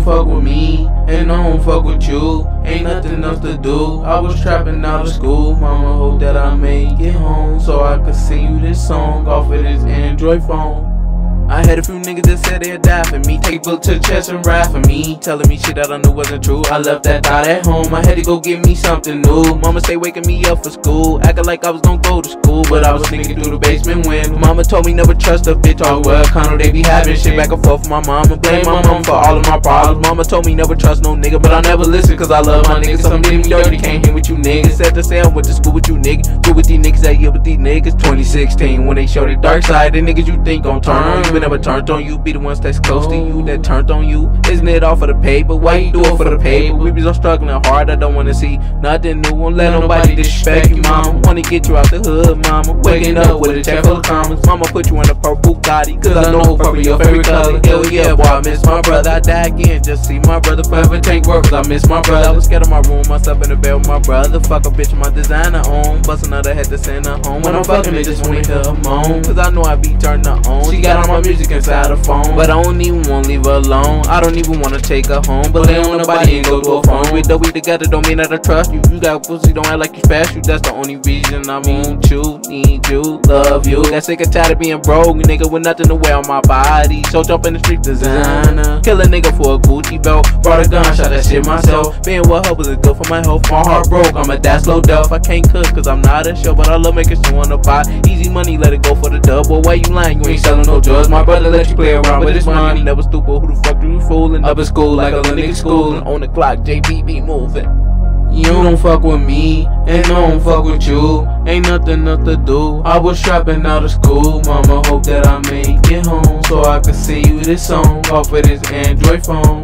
fuck with me, and I don't fuck with you. Ain't nothing else to do. I was trapping out of school. Mama hope that I make it home so I could sing you this song off of this Android phone. I had a few niggas that said they'd die for me, take book to the chest and ride for me, telling me shit that I knew wasn't true. I left that thought at home, I had to go get me something new. Mama stay waking me up for school, acting like I was gonna go to school, but I was sneaking through the basement when Mama told me never trust a bitch. Oh well, kinda they be having shit back and forth with my mama, blame my mama for all of my problems. Mama told me never trust no nigga, but I never listened cause I love my niggas. Some did me dirty, can't hang with you niggas. Said to say I went to school with you niggas, good with these niggas, that year with these niggas. 2016 when they show their dark side, the niggas you think gon' turn on you, but never turned on you. Be the ones that's close to you that turned on you. Isn't it all for the paper? Why you do it for the paper? We be so struggling hard, I don't wanna see nothing new. Won't let nobody disrespect you, mama. Wanna get you out the hood, mama. Waking up with a check full of commas. Mama put you in a purple Gotti, cause I know purple your favorite color. Hell yeah, boy, I miss my brother. I die again, just see my brother forever tank work, cause I miss my brother. I was scared of my room, myself in the bed with my brother. Fuck a bitch, my designer on. Bust another head to send her home. When I'm fucking it, just wanna hear her moan, cause I know I be turned her on. She got all my music inside her phone, but I don't even wanna leave her alone. I don't even wanna take her home, but lay on nobody and go to a phone. We though we together don't mean that I trust you. You got pussy, don't act like you fast. You that's the only reason I want you, need you, love you. Got sick and tired of being broke, nigga with nothing to wear on my body. So jump in the street designer, kill a nigga for a Gucci belt. Brought a gun, shot that shit myself. Being with her was good for my health. My heart broke, I'ma die slow death. I can't cook cause I'm not a show, but I love making sure on the pot. Easy money, let it go for the dub. Boy, why you lying? You ain't selling no drugs. My brother let you play around with his money. Never stupid, who the fuck you fooling? Up in school like a little nigga schooling. On the clock, JBB moving. You don't fuck with me, and I don't fuck with you. Ain't nothing else to do. I was trapping out of school. Mama hope that I make it home so I could sing you this song off of this Android phone.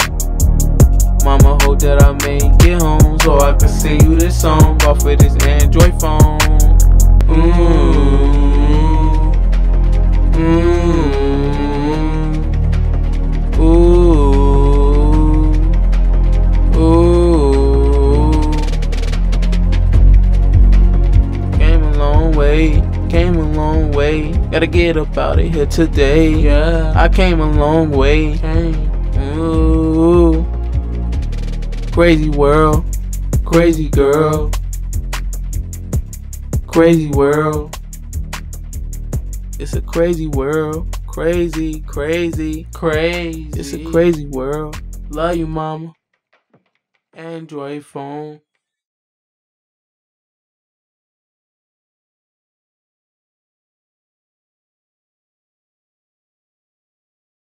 Mama hope that I make it home so I could sing you this song off of this Android phone. Came a long way, gotta get up out of here today. Yeah, I came a long way. Ooh. Crazy world, crazy girl, crazy world. It's a crazy world, crazy, crazy, crazy. It's a crazy world. Love you, mama. Android phone.